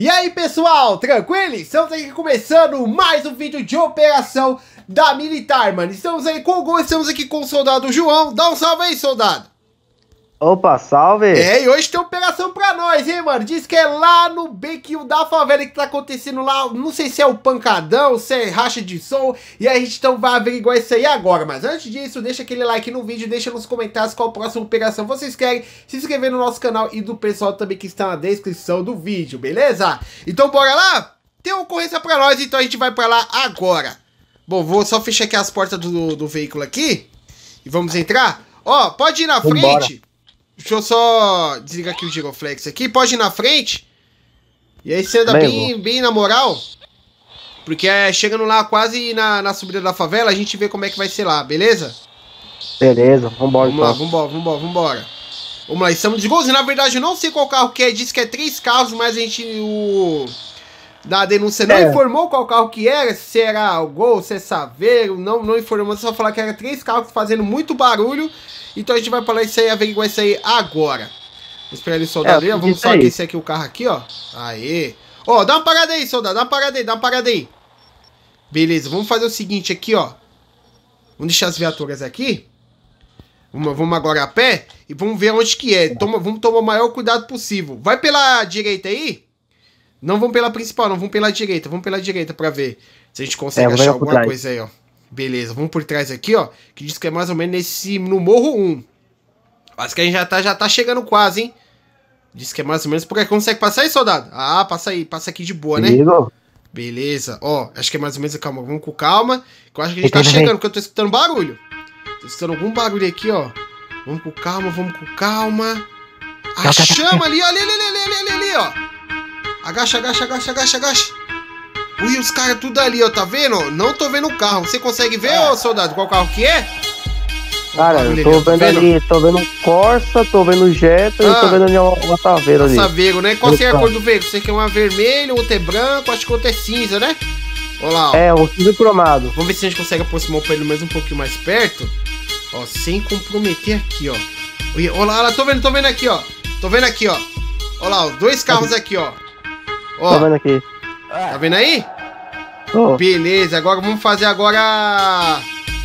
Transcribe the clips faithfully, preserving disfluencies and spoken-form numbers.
E aí pessoal, tranquilo? Estamos aqui começando mais um vídeo de operação da Militar, mano. Estamos aí com o Gol, estamos aqui com o soldado João. Dá um salve aí, soldado. Opa, salve! É, e hoje tem operação pra nós, hein, mano? Diz que é lá no bequinho da favela que tá acontecendo lá. Não sei se é o pancadão, se é racha de som. E a gente então vai averiguar isso aí agora. Mas antes disso, deixa aquele like no vídeo, deixa nos comentários qual a próxima operação vocês querem. Se inscrever no nosso canal e do pessoal também que está na descrição do vídeo, beleza? Então bora lá? Tem uma ocorrência pra nós, então a gente vai pra lá agora. Bom, vou só fechar aqui as portas do, do veículo aqui. E vamos entrar. Ó, pode ir na Vambora. frente. Deixa eu só desligar aqui o giroflex aqui. Pode ir na frente. E aí você anda bem, bem, bem na moral. Porque é, chegando lá quase na, na subida da favela, a gente vê como é que vai ser lá, beleza? Beleza, vambora. Vamos então. lá, vambora, vambora, vambora. Vamos lá, estamos de Golzinho. Na verdade, eu não sei qual carro que é. Diz que é três carros, mas a gente... O... Da denúncia não É. informou qual carro que era. Se era o Gol, se é Saveiro. Não, não informou, só falar que era três carros fazendo muito barulho. Então a gente vai pra lá isso aí, averiguar isso aí agora. Vou esperar ele soldado ali, ó. Vamos só aquecer aqui o carro aqui, ó. Aê. Ó, dá uma parada aí, soldado. Dá uma parada aí, dá uma parada aí. Beleza, vamos fazer o seguinte aqui, ó. Vamos deixar as viaturas aqui. Vamos, vamos agora a pé. E vamos ver onde que é. Toma, vamos tomar o maior cuidado possível. Vai pela direita aí. Não vamos pela principal, não. Vamos pela direita. Vamos pela direita pra ver se a gente consegue É, achar alguma coisa aí, ó. Beleza, vamos por trás aqui, ó. Que diz que é mais ou menos nesse, no Morro um. Acho que a gente já tá, já tá chegando quase, hein. Diz que é mais ou menos por aí. Consegue passar aí, soldado? Ah, passa aí. Passa aqui de boa, né? Ligo. Beleza. Ó, acho que é mais ou menos... Calma, vamos com calma. Que eu acho que a gente tá chegando, porque eu tô escutando barulho. Tô escutando algum barulho aqui, ó. Vamos com calma, vamos com calma. Achamos ali, ó. Ali, ali, ali, ali, ali, ali, ó. Agacha, agacha, agacha, agacha, agacha. Ui, os caras tudo ali, ó, tá vendo? Não tô vendo o carro. Você consegue ver, ô soldado, qual carro que é? Cara, Olha eu tô ali, tá vendo ali, tô vendo um Corsa, tô vendo um Jetta Ah. e tô vendo ali uma, uma Saveiro ali. Saveiro, né? Qual que é a Opa. cor do veículo? Você quer uma vermelho, outra é branco, acho que outra é cinza, né? Olha lá, ó. É, um cinza cromado. Vamos ver se a gente consegue aproximar o pelo mais um pouquinho mais perto. Ó, sem comprometer aqui, ó. Olha lá, olha lá, tô vendo, tô vendo aqui, ó. Tô vendo aqui, ó. Olha lá, ó, dois carros aqui, ó. Ó, Tô vendo aqui. tá vendo aí? Tô. Beleza, agora vamos fazer agora...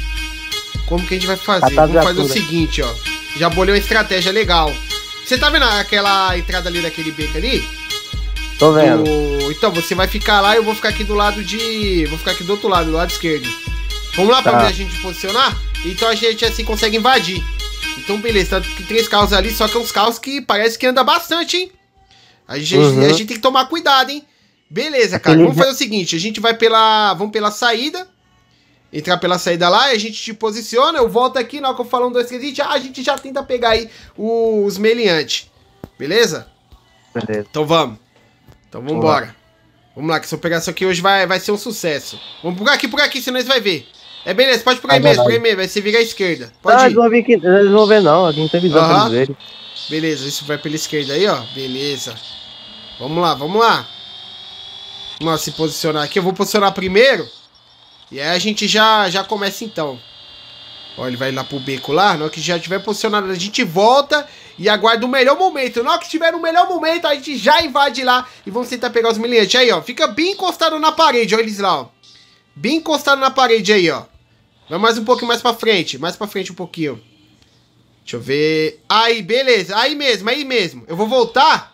Como que a gente vai fazer? Matar Vamos fazer o viatura. seguinte, ó. Já bolei uma estratégia legal. Você tá vendo aquela entrada ali daquele beco ali? Tô vendo. Do- Então, você vai ficar lá e eu vou ficar aqui do lado de... Vou ficar aqui do outro lado, do lado esquerdo. Vamos lá pra Tá. ver a gente posicionar? Então a gente assim consegue invadir. Então, beleza, tá três carros ali, só que é uns carros que parece que anda bastante, hein? A gente, Uhum. a gente tem que tomar cuidado, hein? Beleza, cara. Aquele Vamos já- fazer o seguinte, a gente vai pela... Vamos pela saída. Entrar pela saída lá e a gente te posiciona. Eu volto aqui, na hora que eu falo um, dois, três, a gente, ah, a gente já tenta pegar aí os meliantes. Beleza? Beleza. Então vamos. Então vamos embora. Vamos lá, que essa operação aqui hoje vai, vai ser um sucesso. Vamos por aqui, por aqui, senão eles vai ver. É beleza, pode por aí Ah, mesmo, vai. por aí mesmo. Vai ser virar à esquerda. Não, Pode eles ir. vão vir aqui, eles vão ver não, aqui não tem visão Aham. pra eles verem. Beleza, isso vai pela esquerda aí, ó. Beleza. Vamos lá, vamos lá. Vamos lá se posicionar aqui. Eu vou posicionar primeiro. E aí a gente já, já começa então. Ó, ele vai lá pro beco lá. Na hora que já tiver posicionado, a gente volta e aguarda o melhor momento. Na hora que estiver no melhor momento, a gente já invade lá e vamos tentar pegar os miliantes. Aí, ó. Fica bem encostado na parede, olha eles lá, ó. Bem encostado na parede aí, ó. Vai mais um pouquinho mais pra frente. Mais pra frente um pouquinho. Deixa eu ver. Aí, beleza. Aí mesmo, aí mesmo. Eu vou voltar.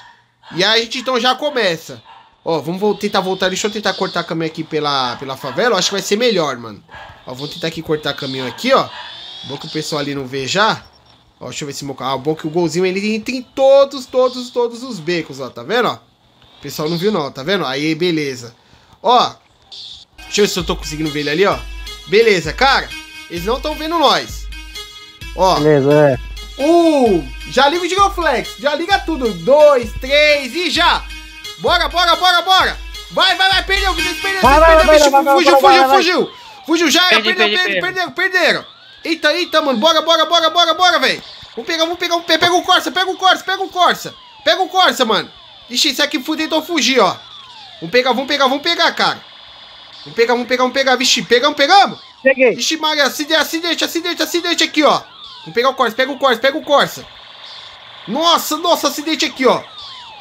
E aí a gente então já começa. Ó, vamos vo- tentar voltar. Deixa eu tentar cortar caminho aqui pela, pela favela. Eu acho que vai ser melhor, mano. Ó, vou tentar aqui cortar caminho aqui, ó. Bom que o pessoal ali não vê já. Ó, deixa eu ver se meu carro... Ah, bom que o golzinho ele entra em todos, todos, todos os becos, ó. Tá vendo, ó? O pessoal não viu não, tá vendo? Aí, beleza. Ó, deixa eu ver se eu tô conseguindo ver ele ali, ó. Beleza, cara. Eles não estão vendo nós. Ó. Beleza, é. Um, já liga o giroflex, já liga tudo. Dois, três e já. Bora, bora, bora, bora. Vai, vai, vai, perdeu, vocês perderam, Vai, vocês vai, perderam, vai, bicho, vai, vai, fugiu, vai, fugiu, vai, vai. fugiu. Fugiu, já era, Perdi, perdeu, perdi, perderam, perderam, perderam. Eita, eita, mano, bora, bora, bora, bora, bora, velho. Vamos pegar, vamos pegar, pega, pega o Corsa, pega o Corsa, pega o Corsa. Pega o Corsa, mano. Ixi, esse aqui fuder, então fugir, ó. Vamos pegar, vamos pegar, vamos pegar, cara. Vamos pegar, vamos pegar, vamos pegar, vixe, pegamos, pegamos. Peguei. Ixi, Maria, acidente, acidente, acidente, acidente aqui, ó. Vamos pegar o Corsa, pega o Corsa, pega o Corsa. Nossa, nossa, acidente aqui, ó.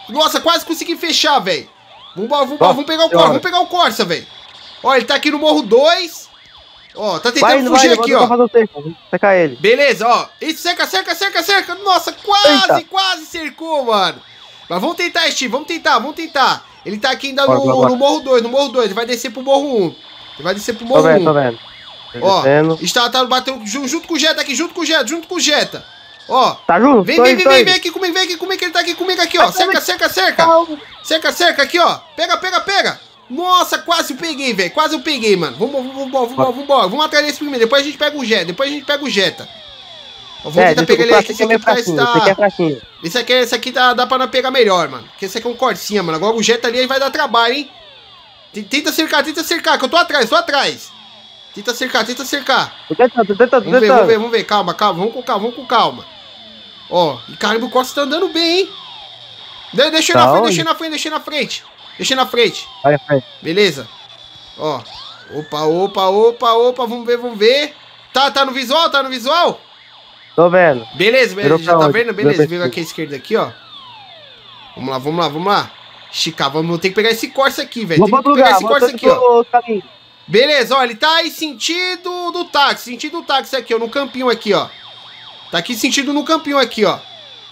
Nossa, quase consegui fechar, velho. Vamos, vamos, vamos pegar o Corsa, vamos pegar o Corsa, velho. Ó, ele tá aqui no morro dois. Ó, tá tentando vai, fugir vai, aqui, ó. Vamos secar ele. Beleza, ó. Isso, cerca, cerca, cerca, cerca. Nossa, quase, Eita. quase cercou, mano. Mas vamos tentar, Steve, vamos tentar, vamos tentar. Ele tá aqui ainda no, bora, bora. no morro dois, no morro dois. Ele vai descer pro morro um. Ele vai descer pro morro tô vendo, um. Tô vendo, Ó, está, tá batendo junto com o Jetta aqui, junto com o Jetta, junto com o Jetta. Ó, tá junto? Vem, vem, vem, vem, vem aqui comigo, vem aqui comigo, ele tá aqui comigo aqui, ó. Cerca, cerca, cerca. Cerca, cerca aqui, ó. Pega, pega, pega. Nossa, quase eu peguei, velho. Quase eu peguei, mano. Vamos, vamos, vamos, vamos, vamos, vamos, vamos atrás desse primeiro. Depois a gente pega o Jetta, depois a gente pega o Jetta. Vamos é, tentar pegar ele aqui, esse aqui parece tá... Esse aqui é fraquinho. Esse aqui, esse aqui dá, dá pra não pegar melhor, mano. Porque esse aqui é um corsinha, mano. Agora o Jetta ali vai dar trabalho, hein. Tenta cercar, tenta cercar, que eu tô atrás, tô atrás. Tenta cercar, tenta cercar. Tô tentando, tô tentando, vamos ver, vamos ver, vamos ver. Calma, calma. Vamos com calma, vamos com calma. Ó, e caramba, o Costa tá andando bem, hein? De deixa ele na frente, deixa ele na frente, deixa ele na frente. Deixa ele na frente. Vai, vai. Beleza. Ó. Opa, opa, opa, opa. Vamos ver, vamos ver. Tá, tá no visual? Tá no visual? Tô vendo. Beleza, beleza. Já tá vendo? Beleza. Veio aqui à esquerda aqui, ó. Vamos lá, vamos lá, vamos lá. Esticar, vamos ter que pegar esse Corsa aqui, velho. Tem que pegar lugar, esse Corsa aqui, ó. Caminho. Beleza, ó. Ele tá aí sentido do táxi. Sentido do táxi aqui, ó. No campinho aqui, ó. Tá aqui sentido no campinho aqui, ó.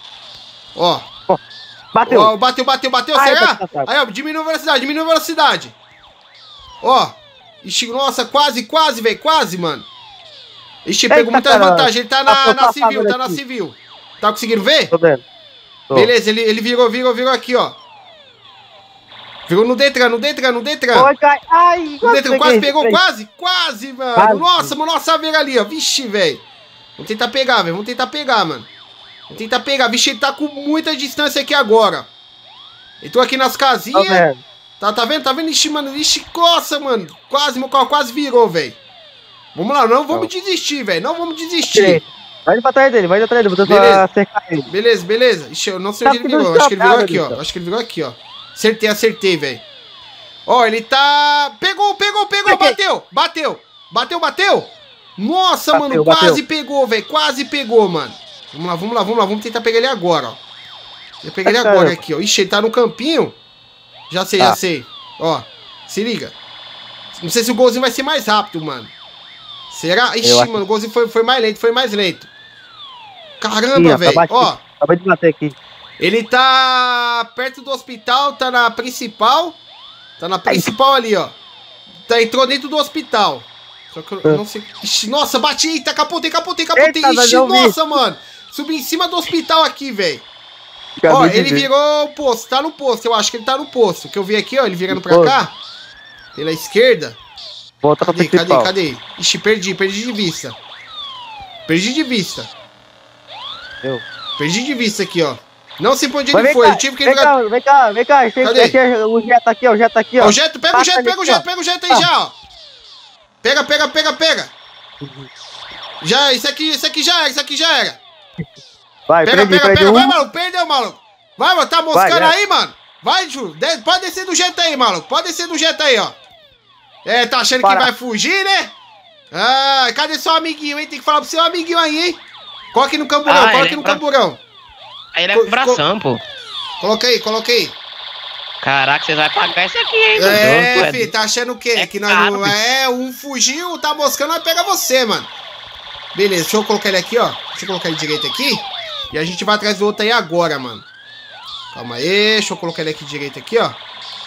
Ó. Oh, bateu. Ó, bateu, bateu, bateu. Ai, será? Tá, tá, tá. Aí, ó, diminui a velocidade, diminui a velocidade. Ó. Ixi, nossa, quase, quase, velho. Quase, mano. Ixi, Eita, pegou muita cara. vantagem. Ele tá na, na civil, tá na civil. Tá conseguindo ver? Tô vendo. Tô. Beleza, ele, ele virou, virou, virou aqui, ó. Virou no Detran, no Detran, no Detran. Oi, cai. Ai, no Detran, quase pegou, pegou, quase, quase, mano. Quase. Nossa, mano, nossa veira ali, ó. Vixe, velho. Vamos tentar pegar, velho. Vamos tentar pegar, mano. Vamos tentar pegar. Vixe, ele tá com muita distância aqui agora. Eu tô aqui nas casinhas. Tá, tá vendo? Tá vendo? Ixi, mano. Ixi, coça, mano. Quase, meu carro quase virou, velho. Vamos lá, não vamos não. desistir, velho. Não vamos desistir. Vai pra trás dele, vai atrás dele. Vou tentar cercar ele. Beleza, beleza. Ixi, eu não sei onde ele virou. Acho que ele virou aqui, ó. Acho que ele virou aqui, ó. Acertei, acertei, velho. Ó, ele tá... Pegou, pegou, pegou. Bateu, bateu. Bateu, bateu. Nossa, bateu, mano, bateu. Quase pegou, velho. Quase pegou, mano. Vamos lá, vamos lá, vamos lá. Vamos tentar pegar ele agora, ó. Eu peguei ele agora aqui, ó. Ixi, ele tá no campinho. Já sei, ah. já sei. Ó, se liga. Não sei se o golzinho vai ser mais rápido, mano. Será? Ixi, eu mano, acho... o golzinho foi, foi mais lento, foi mais lento. Caramba, velho. Ó. Acabei de bater aqui. Ele tá perto do hospital, tá na principal. Tá na principal ali, ó. Tá, entrou dentro do hospital. Só que eu não sei... Ixi, nossa, bati, eita, capotei, capotei, capotei. Eita, ixi, nossa, mano. Subi em cima do hospital aqui, velho. Ó, ele virou o posto, tá no posto. Eu acho que ele tá no posto. O que eu vi aqui, ó, ele virando pra cá. Pela esquerda. Volta cadê, pra cadê, cadê? Ixi, perdi, perdi de vista. Perdi de vista. Eu. Perdi de vista aqui, ó. Não sei pra onde ele foi. Cá, eu tive que vem, cá, vem cá, vem cá, vem cá. Cadê? Aqui, o Jetta aqui, ó. O Jetta aqui, ó. O Jetta, pega o Jetta, pega o Jetta, pega o Jetta aí já, ó. Pega, pega, pega, pega. Já, isso aqui, isso aqui já era, isso aqui já era. Vai, pega, prendi, pega, prendi pega. um. Vai, maluco, perdeu, maluco. Vai, mano, tá moscando vai, aí, mano. Vai, Ju, pode descer do Jetta aí, maluco. Pode descer do Jetta aí, ó. É, tá achando Para. que vai fugir, né? Ah, cadê seu amiguinho, hein? Tem que falar pro seu amiguinho aí, hein? Coloca no camburão, ah, coloca no pra... camburão. Aí ele é com bração, pô. Coloca aí, coloca aí. Caraca, vocês vão pagar isso aqui, hein, mano? É, filho, tá achando o quê? É que nós caro, não... É, um fugiu, tá moscando, nós pega você, mano. Beleza, deixa eu colocar ele aqui, ó. Deixa eu colocar ele direito aqui. E a gente vai atrás do outro aí agora, mano. Calma aí, deixa eu colocar ele aqui direito aqui, ó.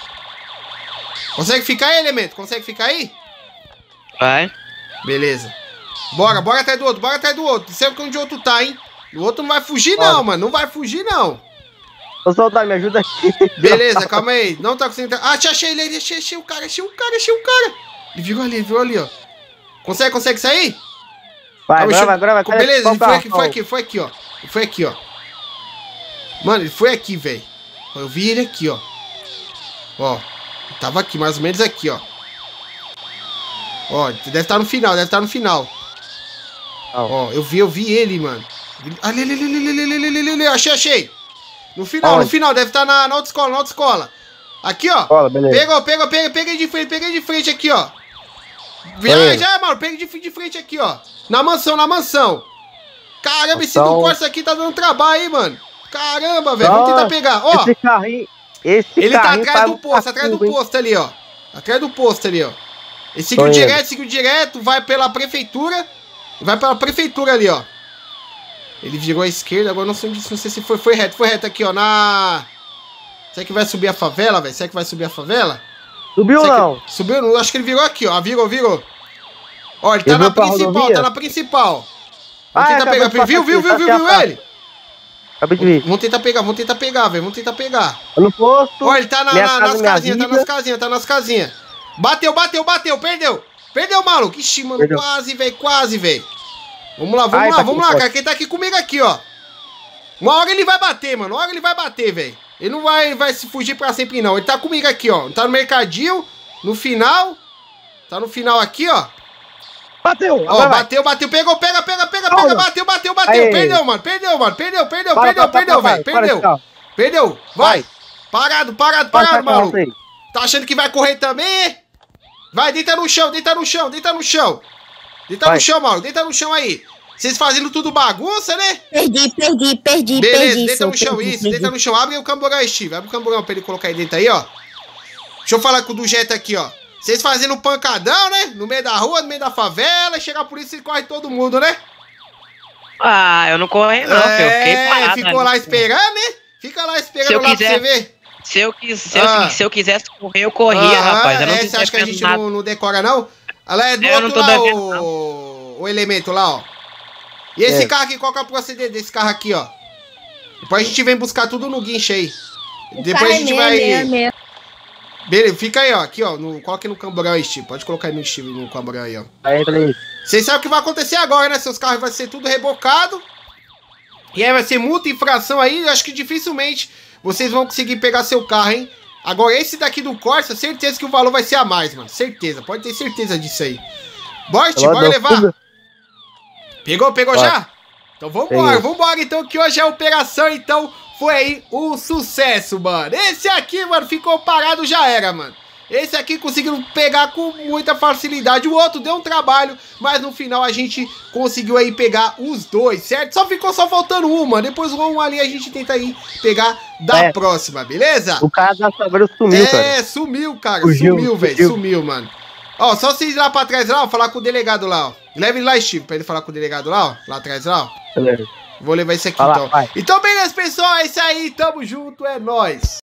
Consegue ficar aí, elemento? Consegue ficar aí? Vai. Beleza. Bora, bora atrás do outro, bora atrás do outro. Não sei onde o outro tá, hein? O outro não vai fugir, não, Bora. mano. Não vai fugir, não. Ô, soldado, me ajuda aqui. Beleza, calma aí. Não tá conseguindo... Ah, achei ele, achei, achei o cara, achei o cara, achei o cara. Ele virou ali, ele virou ali, ó. Consegue, consegue sair? Vai, calma, agora vai, agora vai. Beleza, ele foi aqui, foi aqui, foi aqui, ó. Ele foi aqui, ó. Mano, ele foi aqui, velho. Eu vi ele aqui, ó. Ó. Ele tava aqui, mais ou menos aqui, ó. Ó, deve estar no final, deve estar no final. Ó, eu vi, eu vi ele, mano. Ali, ali, ali, ali, ali, ali, ali, ali. Achei, achei. No final, Onde? no final, deve estar na, na autoescola, na autoescola. Aqui, ó. Escola, beleza. Pegou, pegou, peguei, peguei de frente, peguei de frente aqui, ó. Já, já, mano, peguei de, de frente aqui, ó. Na mansão, na mansão. Caramba, esse do Corsa aqui tá dando trabalho, hein, mano. Caramba, velho. Vamos tentar pegar. Ó. Esse carrinho. Esse ele tá carrinho atrás do posto, atrás do posto ali, ó. Atrás do posto ali, ó. Ele seguiu direto, seguiu direto, vai pela prefeitura. Vai pela prefeitura ali, ó. Ele virou à esquerda, agora não sei, não sei se foi, foi reto, foi reto aqui, ó, na... Será que vai subir a favela, velho? Será que vai subir a favela? Subiu ou não? Que... Subiu, não, acho que ele virou aqui, ó, virou, virou. Ó, ele tá na principal, tá na principal. Vamos tentar pegar, viu, viu, viu, viu, viu ele? Acabei de ver. Vamos tentar pegar, vamos tentar pegar, velho, vamos tentar pegar. No posto. Ó, ele tá na, na, nas casinhas, tá nas casinhas, tá nas casinhas. Bateu, bateu, bateu, perdeu. Perdeu, maluco. Ixi, mano, perdeu. Quase, velho, quase, velho. Vamos lá, vamos Ai, lá, tá vamos lá, cara. Quem tá aqui comigo aqui, ó. Uma hora ele vai bater, mano. Uma hora ele vai bater, velho. Ele não vai, vai se fugir pra sempre, não. Ele tá comigo aqui, ó. Tá no mercadinho, no final. Tá no final aqui, ó. Bateu. Ó, bateu, bateu. Pegou, pega, pega, pega, pega. Não. Bateu, bateu, bateu. Aí. Perdeu, mano. Perdeu, mano. Perdeu, perdeu, para, perdeu, para, perdeu, velho. Perdeu. Para, perdeu. Vai. Parado, parado, parado, maluco. Tá achando que vai correr também? Vai, deita no chão, deita no chão, deita no chão. Deita vai. no chão, maluco. Deita no chão aí. Vocês fazendo tudo bagunça, né? Perdi, perdi, perdi, Beleza, perdi. deita no chão, isso, deita no chão. Abre o camburão, Steve. Abre o camburão pra ele colocar aí dentro aí, ó. Deixa eu falar com o do Jetta aqui, ó. Vocês fazendo pancadão, né? No meio da rua, no meio da favela. Chega a polícia e corre todo mundo, né? Ah, eu não corri não, é, filho. Eu fiquei parado. Ficou né? lá esperando, né? Fica lá esperando lá quiser, pra você ver. Se eu, quis, se, ah. eu, se eu quisesse correr, eu corria, ah, rapaz. Eu não é, você acha que a gente não, não decora, não? Ela é do eu outro lá, o... o elemento lá, ó. E esse é. carro aqui, qual que é o proceder desse carro aqui, ó? Depois a gente vem buscar tudo no guincho aí. O Depois a gente é vai... É mesmo. Beleza, fica aí, ó. Aqui, ó. No... Coloca aí no camburão aí, Steve. Pode colocar aí no Steve, no camburão aí, ó. Aí, peraí. Vocês sabem o que vai acontecer agora, né? Seus carros vai ser tudo rebocado. E aí vai ser multa, infração aí. Acho que dificilmente vocês vão conseguir pegar seu carro, hein? Agora, esse daqui do Corsa, certeza que o valor vai ser a mais, mano. Certeza, pode ter certeza disso aí. Bora, Steve, bora levar. Tudo. Pegou, pegou Vai. já? Então vambora, vambora então, que hoje a operação, então, foi aí um sucesso, mano. Esse aqui, mano, ficou parado, já era, mano. Esse aqui conseguiu pegar com muita facilidade. O outro deu um trabalho, mas no final a gente conseguiu aí pegar os dois, certo? Só ficou só faltando uma. Depois um ali a gente tenta aí pegar da é. próxima, beleza? O cara da Sabrina sumiu, é, cara. É, sumiu, cara. Fugiu, sumiu, velho. Sumiu, mano. Ó, só vocês ir lá pra trás lá, ó, falar com o delegado lá, ó. Leve ele lá, Steve, pra ele falar com o delegado lá, ó. Lá atrás lá, ó. Beleza. Vou levar esse aqui, Olá, então. Vai. Então, beleza, pessoal. É isso aí. Tamo junto. É nóis.